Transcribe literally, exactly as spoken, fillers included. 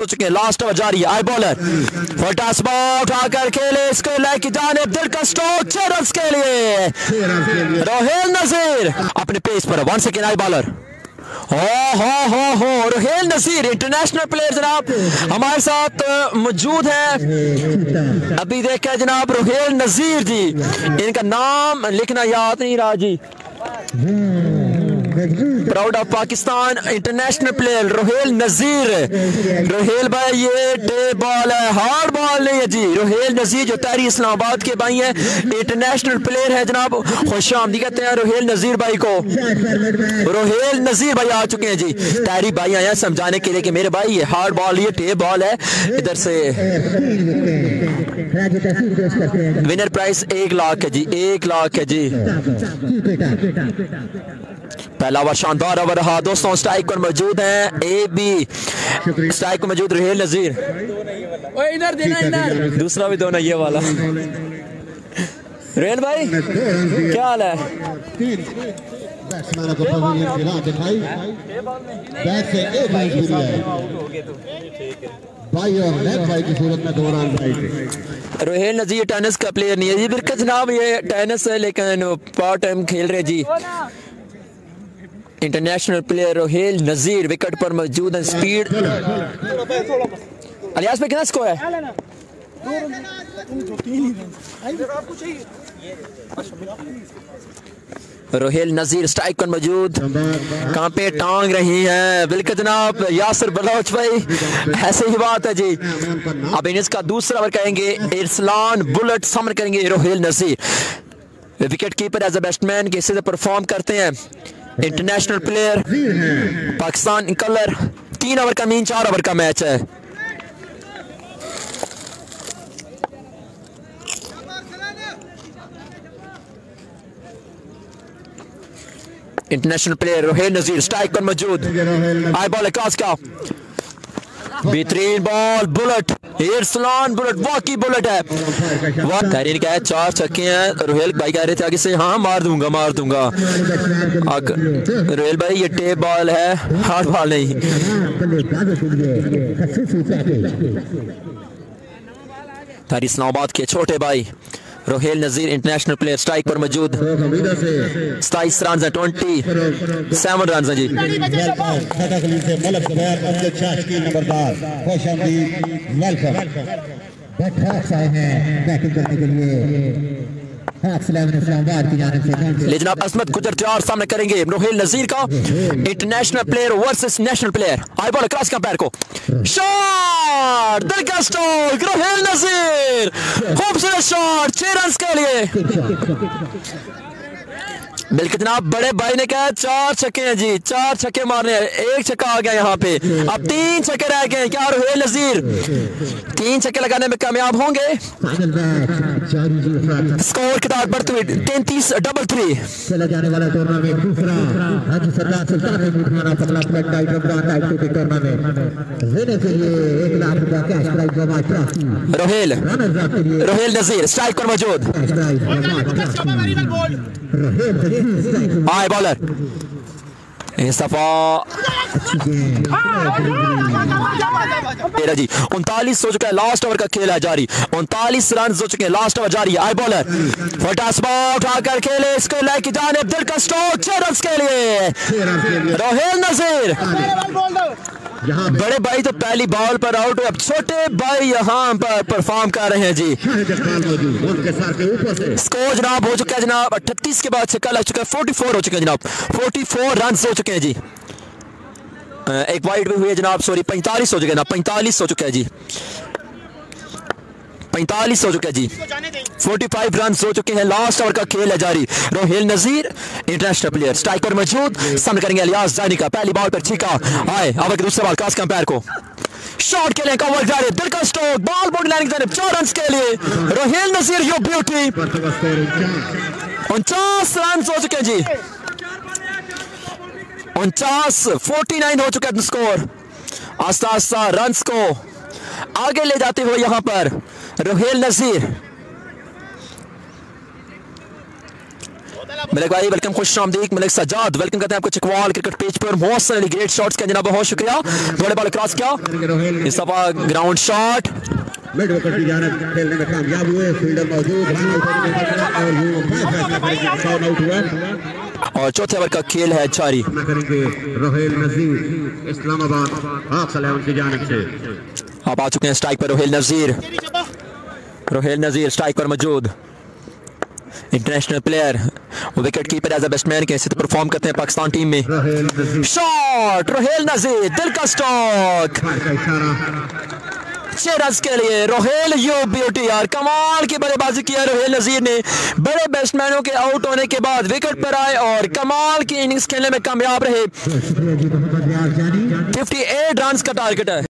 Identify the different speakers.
Speaker 1: हो चुके हैं, लास्ट ओवर जारी है। आई बॉलर फटास बॉल उठाकर खेले, इसको लेके जाने दिल का स्ट्रोक छह रन के लिए रोहेल नजीर अपने पेस पर। वन सेकेंड आई बॉलर हो हो हो हो रोहेल नजीर इंटरनेशनल प्लेयर जनाब हमारे साथ मौजूद है। अभी देखा जनाब रोहेल नजीर जी, इनका नाम लिखना याद नहीं रहा जी। Proud of Pakistan international player Rohail Nazir. Rohail भाई ये टे बॉल है, हार्ड बॉल नहीं है जी। रोहेल नजीर जो तहरी इस्लामाबाद के भाई हैं, इंटरनेशनल प्लेयर है जनाब। खुश आमदी कहते हैं रोहेल नजीर भाई को। रोहेल नजीर भाई आ चुके हैं जी। तहरी भाई आया समझाने के लिए कि मेरे भाई ये हार्ड बॉल, ये टे बॉल है। इधर से विनर प्राइस एक लाख है जी, एक लाख है जी। पहला ओवर शानदार ओवर रहा दोस्तों। स्ट्राइक पर मौजूद है ए बी, स्ट्राइक पर मौजूद रोहेल नजीर। इधर देना, इधर दूसरा भी दो ना, ये वाला। रोहेल भाई क्या हाल है? रोहेल नजीर टेनिस का प्लेयर नहीं है जी, बिल्कुल जनाब ये टेनिस है लेकिन पार्ट टाइम खेल रहे जी। International player Rohail Nazir wicket पर मौजूद है। स्पीड अलियास पे कितना स्कोर है? रोहेल नजीर स्ट्राइक पर मौजूद, कहाँ पे टांग रही है बिल्कुल जनाब यासिर बलोच भाई, ऐसे ही बात है जी। अब इनिंग्स का दूसरा ओवर कहेंगे, इरसलान बुलेट सामने करेंगे Rohail Nazir. Wicket keeper as a batsman कैसे से परफॉर्म करते हैं। International player Pakistan colour. तीन ओवर का मीन चार ओवर का मैच है। International player Rohail Nazir strike पर मौजूद। आई बॉल क्रॉस का बेहतरीन बॉल, बुलेट इरसलान बुलेट, वाकई बुलेट है। तहरीर क्या है, चार छक्के हैं। रोहेल भाई कह रहे थे आगे से हाँ मार दूंगा मार दूंगा। रोहेल भाई ये टेप बॉल है, हार्ड बॉल नहीं। तहरीर इस्लामाबाद के छोटे भाई Rohail Nazir international player strike पर मौजूद। सताईस रन है, ट्वेंटी सेवन रन है जी। लेकिन आप असमत गुजर तैयार सामने करेंगे रोहेल नजीर का। International player versus national player. आई बॉल क्रॉस का पैर को शॉट, दिल का स्ट्रोक रोहेल नजीर, खूबसूरत शॉट छह रन के लिए। बिल्कुल जनाब बड़े भाई ने कहा चार छक्के हैं जी, चार छक्के मारने हैं। एक छक्का आ गया यहाँ पे, अब तीन छक्के रह गए। क्या रोहेल नजीर तीन छक्के लगाने में कामयाब होंगे? स्कोर के तौर पर तैंतीस डबल थ्री चला जाने वाला टूर्नामेंट दूसरा हाजी सरदार सुल्तान में पतला प्लेट टाइटल के टूर्नामेंट लेने के लिए एक लाख रुपया कैश प्राइज जमा ट्रॉफी। रोहेल रोहेल नजीर स्ट्राइक पर मौजूद। आई बॉलर सफा तेरह जी। उनतालीस हो चुका है, लास्ट ओवर का खेल है जारी। उनतालीस रन हो चुके हैं, लास्ट ओवर जारी है। आई बॉलर फटास बॉल उठाकर खेले, इसको लेके जाने दिल का स्ट्रोक छह रन के लिए रोहेल नजीर। बड़े भाई तो पहली बॉल पर आउट हुए, अब छोटे भाई यहाँ पर परफॉर्म कर रहे हैं जी। स्कोर जनाब हो चुका है जनाब अट्ठतीस के बाद छक्का लग चुका है, चौवालीस हो चुके हैं जनाब, चौवालीस रन हो चुके हैं जी। एक वाइड भी हुई है जनाब, सॉरी पैंतालीस हो चुके हैं ना, पैंतालीस हो चुका है जी, पैंतालीस हो चुका है जी। पैंतालीस रन हो चुके हैं, लास्ट ओवर का खेल है जारी। Rohail Nazir international player strike पर मौजूद, सामने करेंगे अलियास जानी का। पहली बॉल पर छीका आए, अब दूसरे बॉल कास कंपेयर को शॉट के लिए कवर जारी, दिल का स्ट्रोक बॉल बॉडी लाइन की तरफ चार रन के लिए रोहेल नजीर यो ब्यूटी। उनचास रन हो चुके हैं जी, उनचास फोर्टी नाइन हो चुका है स्कोर। आस्ता आस्ता रन को आगे ले जाते हुए यहां पर रोहेल नजीर। मलिक भाई वेलकम, खुश आमदीद। मलिक सजाद वेलकम करते हैं आपको चकवाल क्रिकेट पेज पर। मोहसन अली ग्रेट शॉट्स का जनाब, बहुत शुक्रिया। बड़े बॉल क्रॉस किया, इस दफा ग्राउंड शॉट,
Speaker 2: मिड विकेट की जानिब खेलने में कामयाब हुए। फील्डर मौजूद
Speaker 1: और चौथे ओवर का खेल है जारी।
Speaker 2: करेंगे रोहेल नजीर इस्लामाबाद हाफ सलाम की जानिब से।
Speaker 1: अब आ चुके हैं स्ट्राइक पर रोहेल नजीर। रोहेल नजीर स्ट्राइक पर मौजूद, international player, wicket keeper as a batsman के हिस्से परफॉर्म करते हैं पाकिस्तान टीम में। शॉट रोहेल नजीर, दिल का स्ट्रोक, छह रन के लिए रोहेल, यू ब्यूटी यार, कमाल की बल्लेबाजी किया रोहेल नजीर ने। बड़े बैट्समैनों के आउट होने के बाद विकेट पर आए और कमाल की इनिंग्स खेलने में कामयाब रहे। अट्ठावन रन का टारगेट है।